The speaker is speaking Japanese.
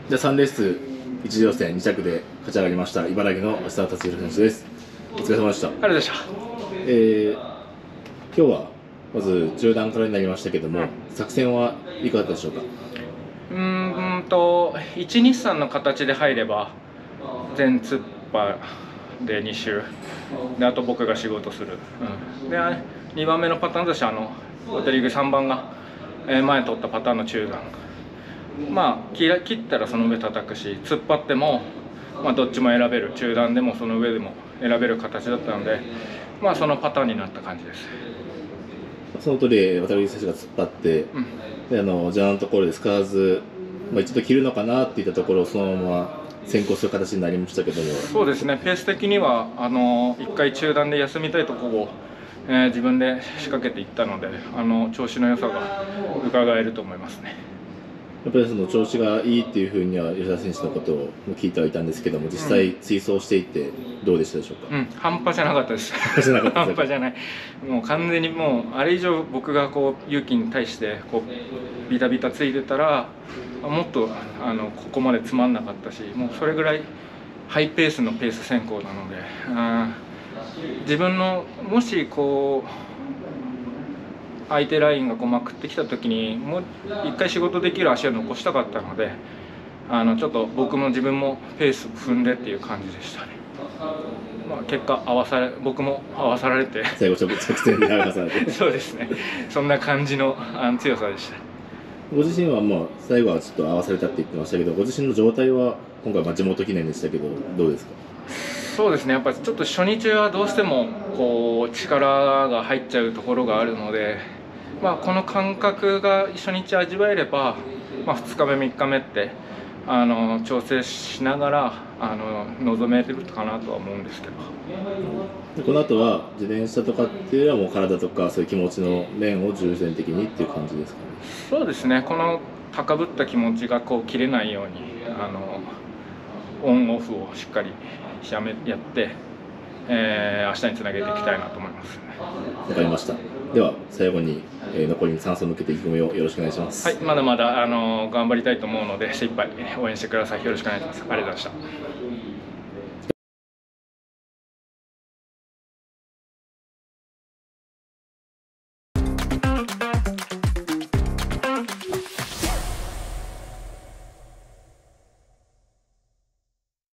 じゃあ3レース1次予選2着で勝ち上がりました茨城の芦澤達弘選手です。お疲れ様でした。 ありがとうございました。 今日はまず中段からになりましたけども、作戦はいかがだったでしょうか。 1日3の形で入れば全突っ張で2周で、あと僕が仕事する、で2番目のパターンとしてロータリーグ3番が前取ったパターンの中段、切ったらその上叩くし、突っ張っても、どっちも選べる、中段でもその上でも選べる形だったので、そのパターンになった感じです。 その通り渡辺選手が突っ張って、でジャーのところで使わず、一度切るのかなっていったところをそのまま先行する形になりましたけども。 そうですね、ペース的には1回中段で休みたいところを、自分で仕掛けていったので、調子の良さが伺えると思いますね。 やっぱりその調子がいいっていうふうには吉田選手のことを聞いてはいたんですけども、実際追走していてどうでしたでしょうか。 半端じゃなかったです。半端じゃない。もう完全にあれ以上僕が勇気に対してビタビタついてたらもっとここまでつまんなかったし、もうそれぐらいハイペースのペース先行なので、自分のもし相手ラインがまくってきた時にもう一回仕事できる足を残したかったので、ちょっと僕も自分もペースを踏んでっていう感じでしたね。結果僕も合わさられて最後直線で合わされてそうですね、そんな感じの強さでした。 ご自身は最後はちょっと合わされたって言ってましたけど、ご自身の状態は今回地元記念でしたけどどうですか。 そうですね、やっぱりちょっと初日はどうしても力が入っちゃうところがあるので、この感覚が初日味わえれば、2日目3日目って調整しながら臨めるかなとは思うんですけど。 この後は自転車とかっていうよりはもう体とかそういう気持ちの面を重点的にっていう感じですかね。 そうですね、この高ぶった気持ちが切れないようにオンオフをしっかりやって、明日につなげていきたいなと思います。 わかりました。では最後に、残りに3走向けて意気込みをよろしくお願いします。 はい、まだまだ頑張りたいと思うので精一杯応援してください。よろしくお願いします。ありがとうございました。